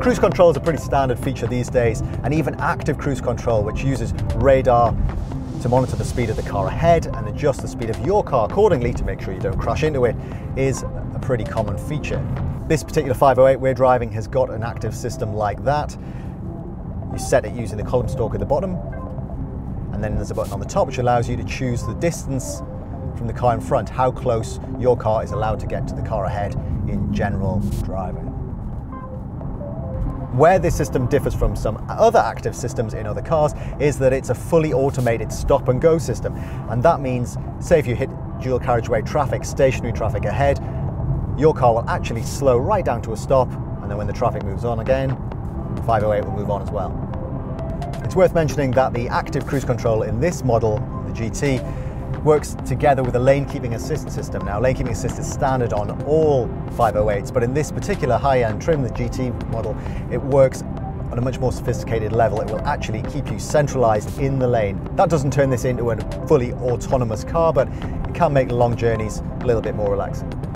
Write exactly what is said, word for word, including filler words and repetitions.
Cruise control is a pretty standard feature these days, and even active cruise control, which uses radar to monitor the speed of the car ahead and adjust the speed of your car accordingly to make sure you don't crash into it, is a pretty common feature. This particular five oh eight we're driving has got an active system like that. You set it using the column stalk at the bottom, and then there's a button on the top which allows you to choose the distance from the car in front, how close your car is allowed to get to the car ahead in general driving. Where this system differs from some other active systems in other cars is that it's a fully automated stop and go system. And that means, say if you hit dual carriageway traffic, stationary traffic ahead, your car will actually slow right down to a stop, and then when the traffic moves on again, five oh eight will move on as well. It's worth mentioning that the active cruise control in this model, the G T, works together with a lane keeping assist system. Now, lane keeping assist is standard on all five oh eights, but in this particular high-end trim, the G T model, it works on a much more sophisticated level. It will actually keep you centralized in the lane. That doesn't turn this into a fully autonomous car, but it can make long journeys a little bit more relaxing.